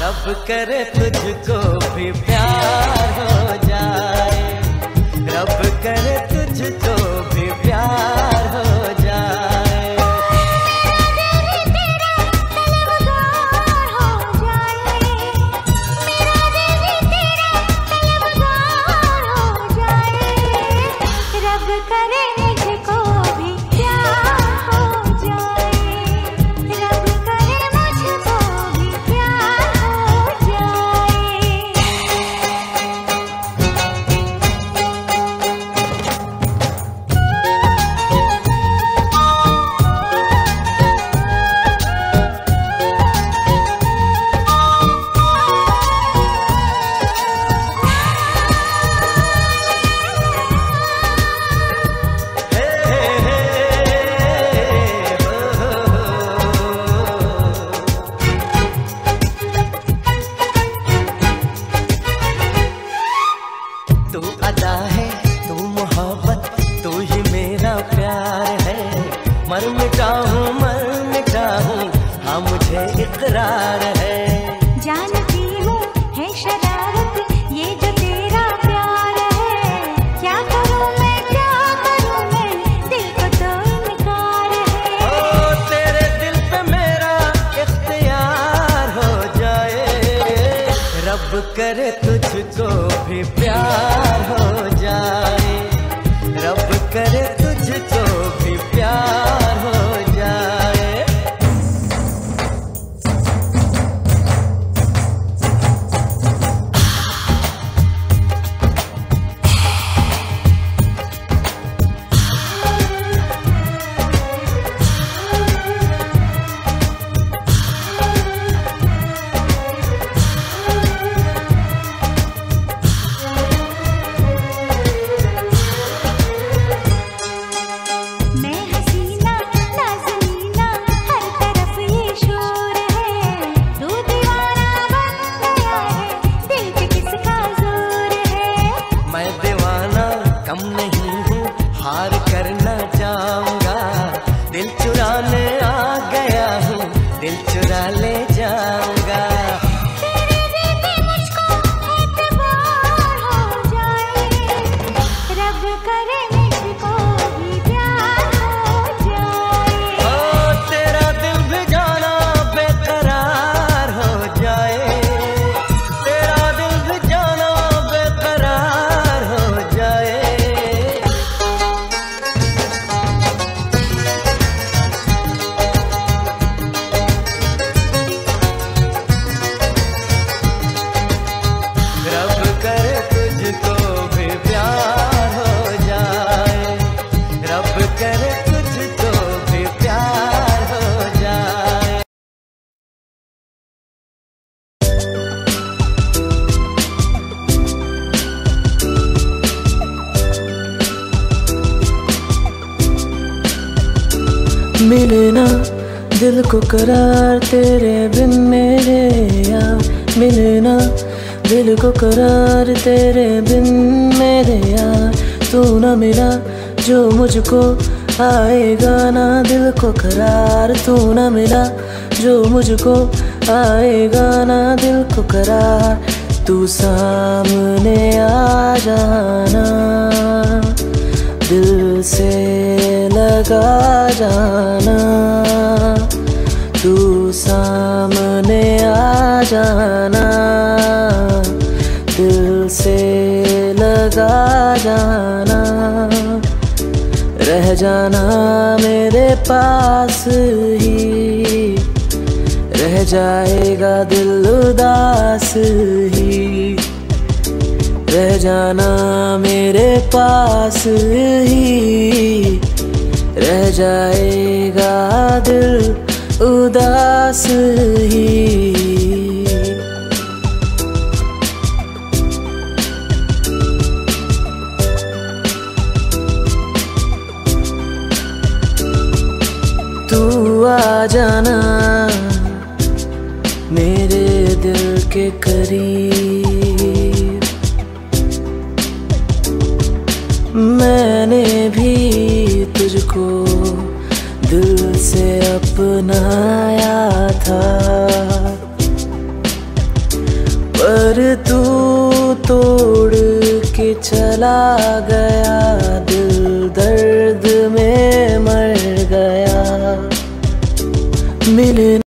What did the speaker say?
रब करे तुझको भी प्यार हो जाए, रब करे तुझको भी प्यार हो जाए। तू अदा है, तू मोहब्बत, तू ही मेरा प्यार है। मर मिटा हूँ हाँ मुझे इकरार है। जानती हूँ है शरारत ये जो तेरा प्यार है। क्या करूँ मैं दिल को तो इनकार है। ओ तेरे दिल पे मेरा इख्तियार हो जाए, रब करे तुझको भी प्यार हो जाए, रब करे तुझको भी प्यार हो जाए। कम नहीं हूँ, हार करना चाहूँगा। दिल चुराने आ गया हूँ, दिल चुरा ले जाऊँगा। तेरे देते मुझको एतबार हो जाए, रब करे मुझको भी प्यार हो जाए। ओ तेरा दिल भी जाना बेकरार हो जाए, तेरा दिल भी जाना बेकरार हो जाए। रब करे तुझको भी प्यार हो जाए, रब करे तुझको भी प्यार हो जाए। मिलना दिल को करार तेरे बिन मेरे यार, मिलना दिल को करार तेरे बिन मेरे यार। तू न मिला जो मुझको आएगा ना दिल को करार, तू न मिला जो मुझको आएगा ना दिल को करार। तू सामने आ जाना, दिल से लगा जाना, तू सामने आ जाना, दिल से लगा जाना। रह जाना मेरे पास ही, रह जाएगा दिल उदास ही। रह जाना मेरे पास ही, रह जाएगा दिल उदास ही। तू आ जाना मेरे दिल के करीब, मैंने भी तुझको दिल से अपनाया था। पर तू तोड़ के चला गया, दिल दर्द में मर गया। मिले